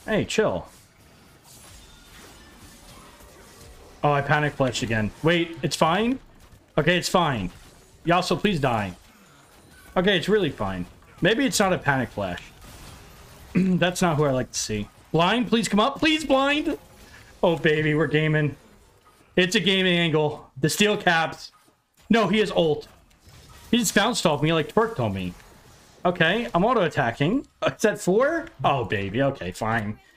Hey, chill. Oh, I panic flashed again. Wait, it's fine? Okay, it's fine. Yasuo, please die. Okay, it's really fine. Maybe it's not a panic flash. That's not who I like to see. Blind, please come up. Please, blind. Oh, baby, we're gaming. It's a gaming angle. The steel caps. No, he has ult. He just bounced off me like Twerk told me. Okay, I'm auto-attacking. Is that 4? Oh, baby. Okay, fine.